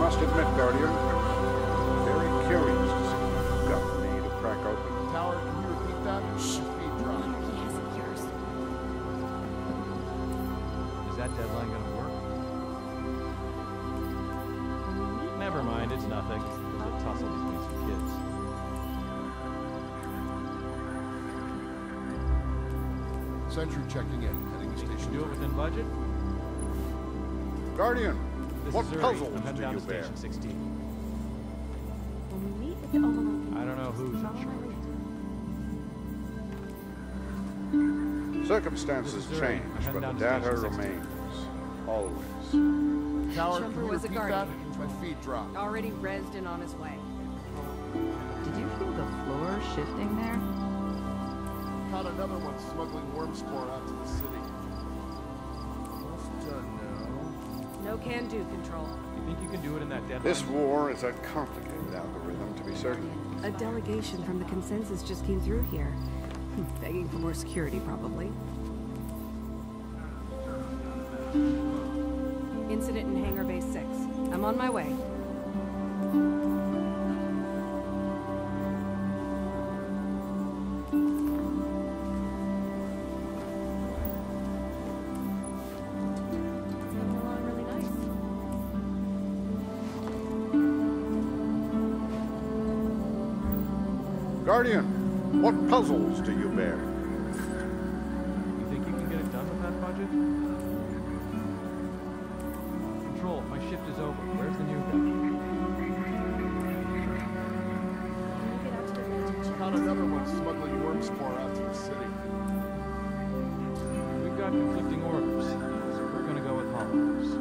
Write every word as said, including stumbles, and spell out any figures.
must admit, Guardian, I'm very curious to see what you've got for me to crack open. Tower, can you repeat that? Shh. Speed drop. He hasn't yours. Is that deadline gonna work? Never mind, it's nothing. There's a tussle between some kids. Sentry checking in. Heading to Think you station can do it three. within budget? Guardian, This what is Uri. puzzles I'm heading do down you to bear? station sixteen. When we meet at the Overlook. I don't know who's in charge. Circumstances This is Uri. change, I'm but heading the down to data station sixteen. remains. Always. Tower, Jumper can you was a repeat guardian. that? My feed dropped. Already rezzed and on his way. Did you feel the floor shifting there? Caught another one smuggling worm spore out to the city. Almost done now. No can do, Control. You think you can do it in that deadline? This war is a complicated algorithm, to be certain. A delegation from the consensus just came through here. Begging for more security, probably. Incident in Hangar Base six. I'm on my way. It's getting along really nice. Guardian, what puzzles do you bear? You think you can get it done with that budget? Control, my shift is over. Where's the new guy? Get out to the vintage. Caught another one smuggling worm spore out to the city. We've got conflicting orders, so we're gonna go with Hollows.